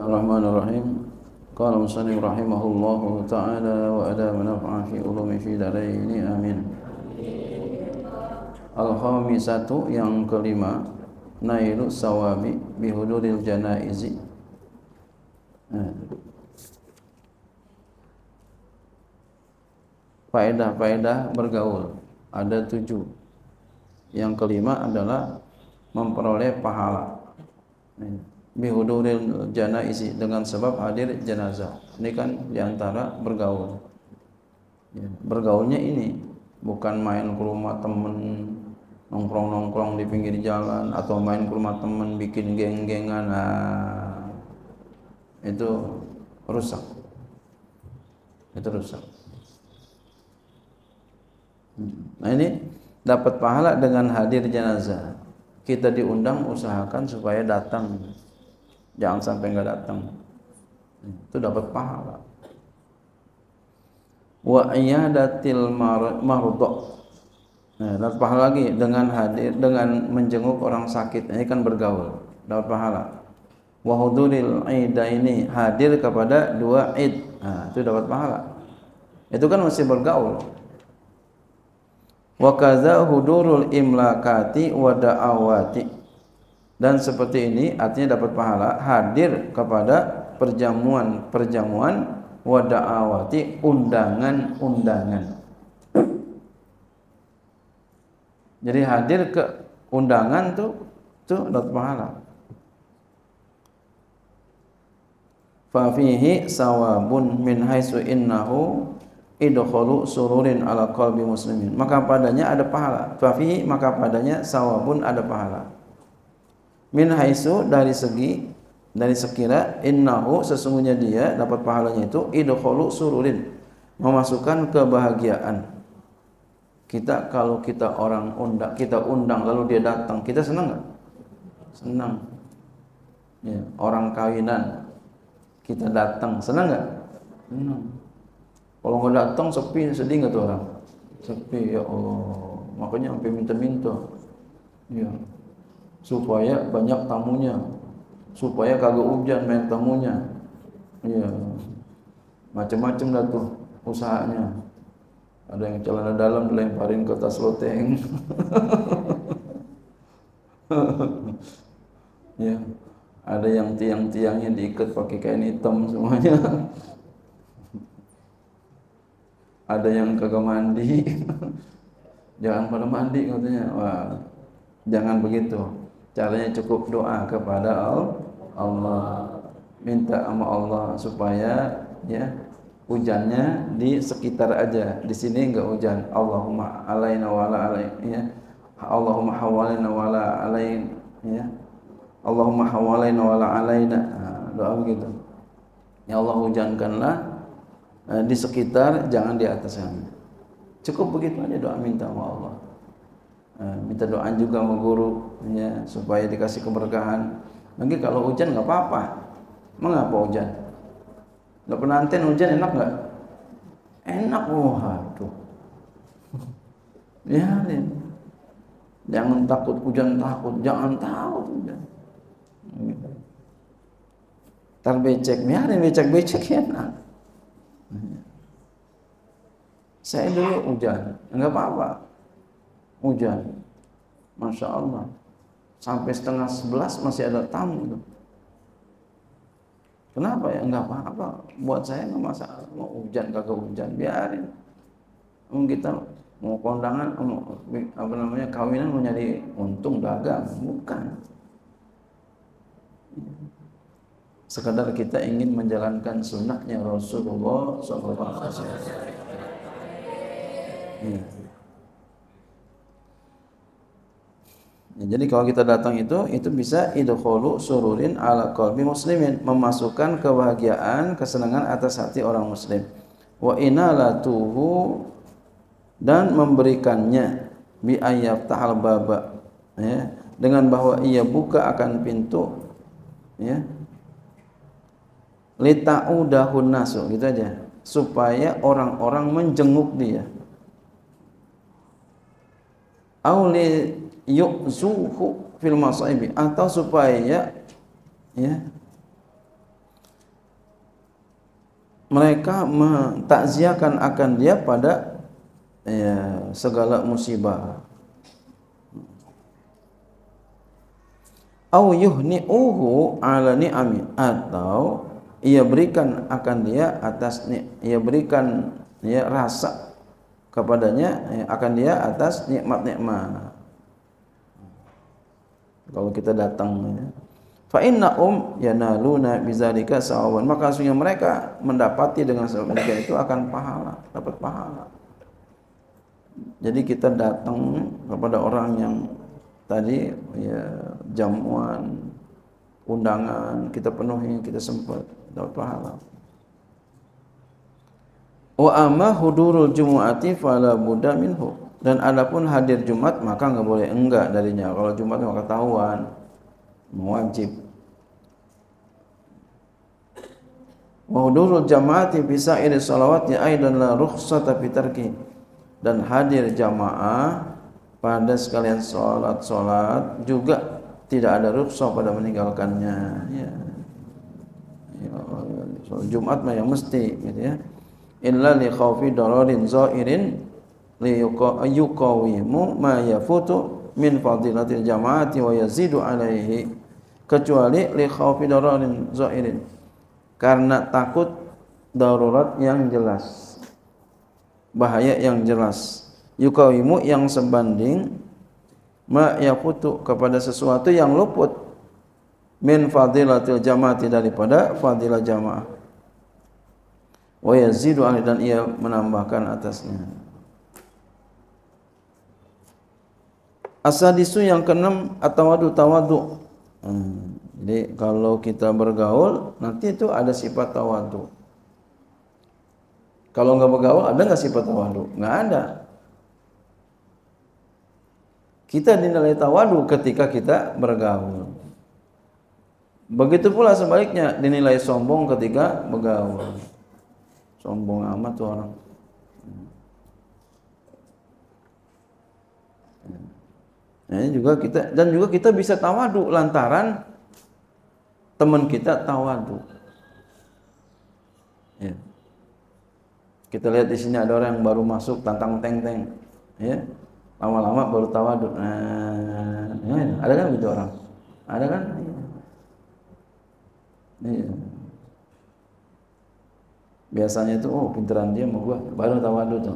Bismillahirrahmanirrahim. Qala musannif rahimahullahu ta'ala wa adama naf'a fi ulumi fi daraini amin. Al-khamisatu yang kelima, nailu sawabi bihuduril janaizi. Faedah-faedah bergaul ada 7. Yang kelima adalah memperoleh pahala bihuduril janaizi, dengan sebab hadir jenazah. Ini kan diantara bergaul. Bergaulnya ini bukan main ke rumah temen, nongkrong-nongkrong di pinggir jalan, atau main ke rumah temen bikin geng-gengan. Nah, itu rusak. Itu rusak. Nah, ini dapat pahala dengan hadir jenazah. Kita diundang, usahakan supaya datang. Jangan sampai enggak datang. Itu dapat pahala. Wa iyadatil marudha. Nah, dapat pahala lagi dengan hadir, dengan menjenguk orang sakit. Ini kan bergaul, dapat pahala. Wa huduril idaini, hadir kepada 2 id. Nah, itu dapat pahala. Itu kan masih bergaul. Wa kadza hudurul imlakati wa da'awati. Dan seperti ini artinya dapat pahala hadir kepada perjamuan wa da'awati, undangan-undangan. Jadi hadir ke undangan tuh dapat pahala. Fa fihi sawabun min haitsu innahu idkhulu sururin ala qalbi muslimin. Maka padanya ada pahala. Fa fihi, maka padanya sawabun, ada pahala. Min haitsu, dari sekira, innahu, sesungguhnya dia dapat pahalanya itu idkhulu sururin, memasukkan kebahagiaan. Kita kalau kita orang kita undang lalu dia datang, kita senang enggak? Senang. Ya, orang kawinan kita datang, senang enggak? Senang. Kalau enggak datang sepi, sedih enggak tuh orang? Sepi, ya Allah. Makanya sampai minta-minta. Ya. Supaya banyak tamunya, supaya kagak hujan main tamunya. Iya, macam-macam dah tuh usahanya. Ada yang celana dalam dilemparin ke tas loteng. Ya, ada yang tiang-tiangnya diikat pakai kain hitam semuanya. Ada yang kagak mandi. Jangan pada mandi katanya. Wah, jangan begitu. Caranya cukup doa kepada Allah, minta sama Allah supaya ya hujannya di sekitar aja, di sini enggak hujan. Allahumma alaina wa ala alaina, ya. Allahumma hawalaina wa ala alaina, ya. Allahumma hawalaina wa ala alaina. Doa begitu. Ya Allah, hujankanlah di sekitar, jangan di atas kami. Cukup begitu aja doa, minta sama Allah. Minta doa juga sama guru, ya, supaya dikasih keberkahan. Nanti kalau hujan nggak apa-apa. Mengapa hujan? Nggak penanten hujan enak nggak? Enak, waduh. Biarin. Jangan takut hujan, jangan takut hujan. Ntar becek, biarin becek enak. Saya dulu hujan, nggak apa-apa. Hujan, Masya Allah, sampai 10:30 masih ada tamu tuh. Kenapa ya? Enggak apa-apa, buat saya nggak masalah. Mau hujan kagak hujan, biarin. Kita mau kondangan, kawinan mau nyari untung dagang, bukan. Sekadar kita ingin menjalankan sunnahnya Rasulullah SAW. Ya. Ya, jadi kalau kita datang itu bisa idkhulu sururin ala qalbi muslimin, memasukkan kebahagiaan, kesenangan atas hati orang muslim. Wa inalatuhu, dan memberikannya, bi ayaftahal baba, ya, dengan bahwa ia buka akan pintu, ya, lita'udahun nasu, gitu aja, supaya orang-orang menjenguk dia. Auli yu'zuhu fil masaibi, atau supaya ya mereka mentakziahkan akan dia pada segala musibah. Au yuhni'uhu ala ni'ami, atau ia berikan akan dia atas ia berikan rasa kepadanya akan dia atas nikmat-nikmat. Kalau kita datang fa innahum yanaluna bizalika sawaban, maka sesungguhnya mereka mendapati dengan sebab demikian itu akan pahala, dapat pahala. Jadi kita datang kepada orang yang tadi jamuan, undangan kita penuhi, kita sempat dapat pahala. Wa amma hudurul jumu'ati fala budda minhu, dan adapun hadir Jumat maka enggak boleh enggak darinya. Kalau Jumat maka ketahuan wajib. Wa hudurul jamaati fi sa'iri shalawati aidan la rukhsata fi tarki, dan hadir jamaah pada sekalian salat juga tidak ada rukhsah pada meninggalkannya. Jumat mah yang mesti gitu ya. Illa li khaufi dararin zairin li yuqawimu ma yafutu min fadilatil jamaati wa yazidu alaihi, kecuali li khaufi dararin zairin, karena takut darurat yang jelas, bahaya yang jelas, yuqawimu yang sebanding, ma yafutu kepada sesuatu yang luput, min fadilatil jamaati daripada fadilah jamaah, wa yazidu alaihi dan ia menambahkan atasnya. Asadisu yang keenam tawadu. Jadi kalau kita bergaul nanti itu ada sifat tawadu. Kalau enggak bergaul ada enggak sifat tawadu? Enggak ada. Kita dinilai tawadu ketika kita bergaul. Begitu pula sebaliknya dinilai sombong ketika bergaul. Sombong amat tuh orang. Juga kita bisa tawadu lantaran teman kita tawadu. Ya. Kita lihat di sini ada orang yang baru masuk tantang teng-teng, ya. Lama-lama baru tawadu. Ada kan gitu orang? Ada kan? Iya. Biasanya itu pinteran dia sama gua, baru tawadu tuh.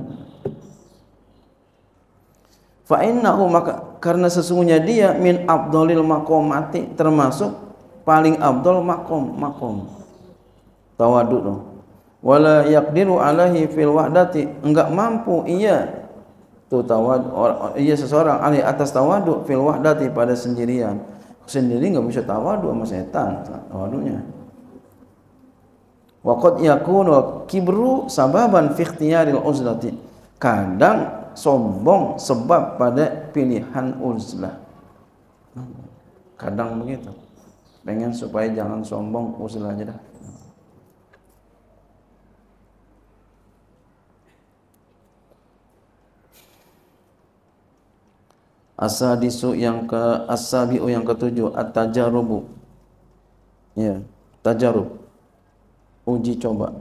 Fa innahu, maka karena sesungguhnya dia min afdhalil maqamati, termasuk paling afdal makom tawadu tuh. Wala yaqdiru alaihi fil wahdati, enggak mampu ia tuh tawadu, ia seseorang alih atas tawadu fil wahdati pada sendirian. Sendiri enggak bisa tawadu sama setan tawadunya. Wa qad yakunu kibru sababan fi ikhtiyaril uzlati, kadang sombong sebab pada pilihan uzlah. Kadang begitu. Pengen supaya jangan sombong, uzlah aja dah. Asadisu yang asabiu yang ketujuh at-tajarubu. Ya, tajarub. Uji coba.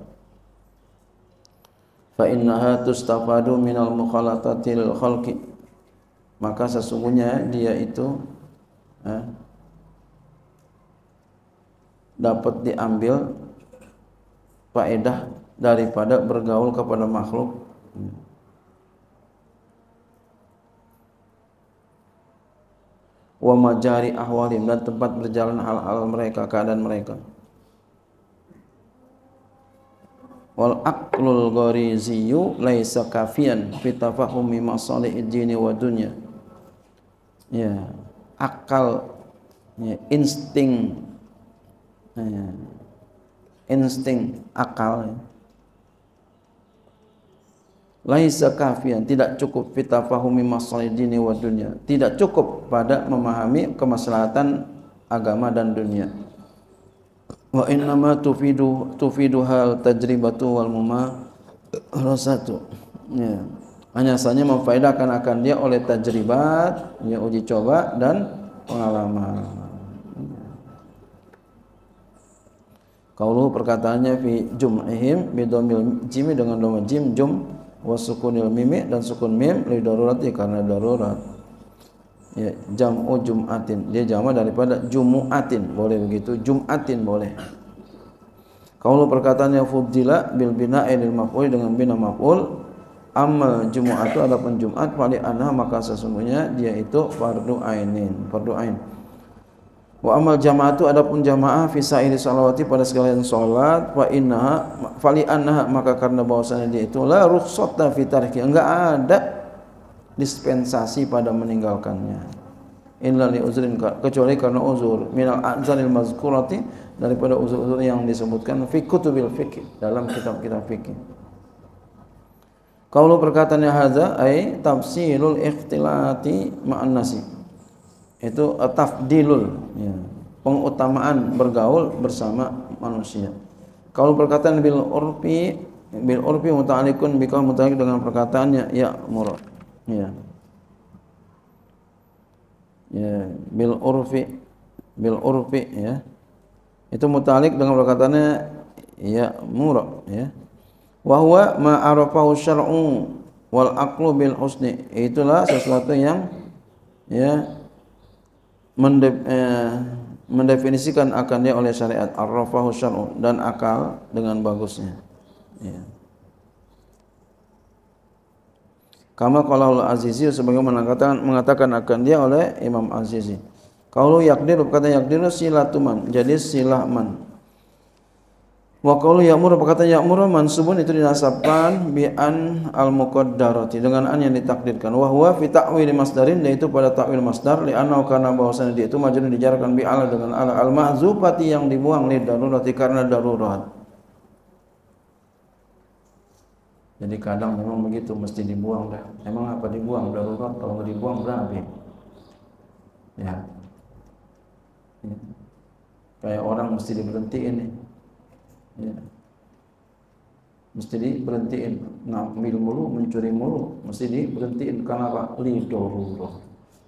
Fa innaha tustafadu minal mukhalatatil khalqi, maka sesungguhnya dia itu dapat diambil faedah daripada bergaul kepada makhluk. Wa majari ahwalim, dan tempat berjalan hal-hal mereka, keadaan mereka. Wal aqlul ghariziyu laisa kafian fi tafahumi masalihid dini wa dunya. Ya, akal, ya, insting akal, ya. Laisa kafian, tidak cukup fi tafahumi masalihid dini wa dunya, tidak cukup pada memahami kemaslahatan agama dan dunia. Wa innama tufidu hal tajribatu wal mumarasatu. Ya. Hanya saja memfaedahkan akan dia oleh tajribat, ya, uji coba dan pengalaman. Qauluhu perkataannya fi jum'ihim bidomil jim dengan dhamma jim jum wa sukunil mim dan sukun mim li darurati karena darurat. Ya, jam'u jum'atin. Dia jamak daripada jumu'atin. Boleh begitu. Jum'atin boleh. Qauluhu perkataannya fuddila bil bina'i lil maf'ul dengan bina maf'ul. Amma jumu'atu adapun Jumat fali anha maka sesungguhnya dia itu fardu ainin, fardu ain. Wa amal jama'atu adapun jamaah fi sa'iri salawati pada sekalian salat wa innaha fali annaha maka karena bahwasanya dia itu la rukhsata fi tarki, enggak ada dispensasi pada meninggalkannya. Illa li uzrin kecuali karena uzur minal a'zaril mazkurati daripada uzur-uzur yang disebutkan fi kutubil fikih dalam kitab-kitab fikih. Qaulu perkataannya hadza ai tafsilul ikhtilati ma'an nasi. Itu tafdilul ya, pengutamaan bergaul bersama manusia. Kalau perkataan bil urfi muta'alliqun bi qaul muta'alliq dengan perkataannya ya murad ya. Ya bil urfi ya. Itu muta'alliq dengan perkataannya ya murad ya. Wa huwa ma arafahu syar'u wal aqlu bil husni. Itulah sesuatu yang ya mendefinisikan akan dia oleh syariat arrafahu syar'u dan akal dengan bagusnya ya. Kama qala al-Azizi sebagaimana mengatakan akan dia oleh Imam Azizi. Qaulu yaqdiru kata yaqdiru silatuman jadi silahman. Wa qaulu ya'muru perkataan ya'muru mansubun itu dinasabkan bi an al-muqaddarati dengan an yang ditakdirkan wa huwa fi ta'wil masdarin yaitu pada ta'wil masdar li anna kana bahwasanya dia itu majrur dijarkan bi ala dengan ala al-mahzufati yang dibuang li darurati karena darurat. Jadi kadang memang begitu mesti dibuang dah. Emang apa dibuang darurat kalau enggak dibuang berarti ya. Kayak orang mesti diberhentiin nih. Ya. Mesti diberhentiin ngambil mulu, mencuri mulu, mesti diberhentiin karena apa? Li darurat.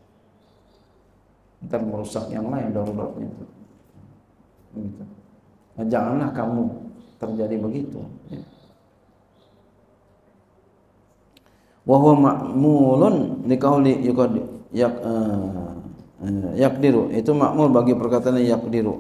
Ntar merusak yang lain daruratnya itu. Begitu. Nah, janganlah kamu terjadi begitu. Ya. Wa huwa ma'mulun liqauli yaqdiru. Itu ma'mul bagi perkataan yaqdiru.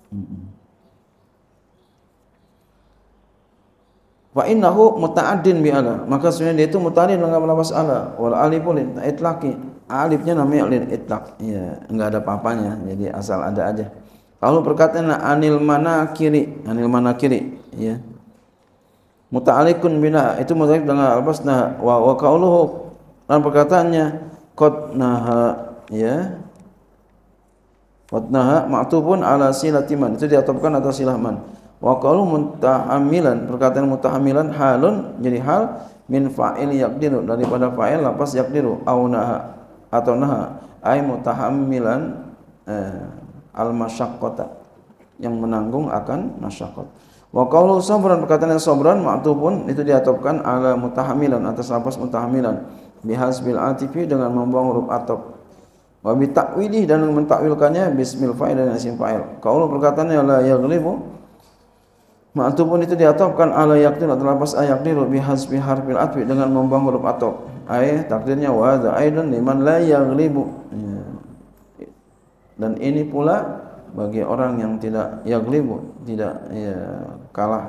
Fa innahu muta'addin bi ala, maka sebenarnya dia itu muta'addin dengan lafaz ala wal alifu lil itlaqi, alifnya namanya lil itlaq ya, enggak ada apa-apanya jadi asal ada aja. Kalau perkataan anil manakiri ya muta'alliqun bina itu muta'alliq dengan lafaz nah wa qauluhu dan perkataannya qad naha ya qad naha ma'tufun ala silatiman itu diatofkan atas silahman. Wa qalu mutahamilan perkataan mutahamilan halun jadi hal min fa'il yaqdiru daripada fa'il lafaz yaqdiru au naha atau naha ay mutahamilan al masyaqqata yang menanggung akan masyaqqat. Wa qalu sabran perkataan sabran ma'tufun itu diatofkan ala mutahamilan atas lafaz mutahamilan bihasbil atifi dengan membuang huruf ataf. Wa bi ta'wilih dan mentakwilkannya bismil fa'il dan isim fa'il. Qaulu perkataannya la yaghlibu ma'tufun itu diatofkan ala yaqdiru atau lafaz ayaqdiru bihasbi harfil atfi dengan membuang huruf ataf. Ay takdirnya wa hadza aidan liman la yaghlibu. Ya. Dan ini pula bagi orang yang tidak yaghlibu, tidak ya kalah.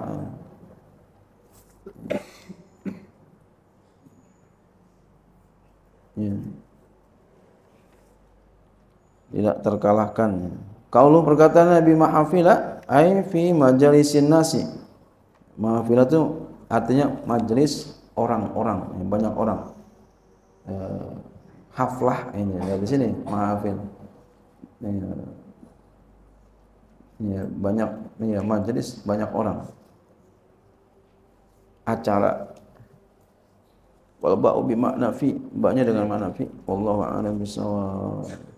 Ya. Tidak terkalahkan. Qaulu perkataan Nabi mahafila ai fi majalisin nasi. Mahafila itu artinya majelis orang-orang, banyak orang. Haflah ini dari sini mahafil. Ya, banyak ya majelis banyak orang. Acara. Wal ba'u bi makna fi, ba'nya dengan makna fi. Wallahu a'lam bishawab.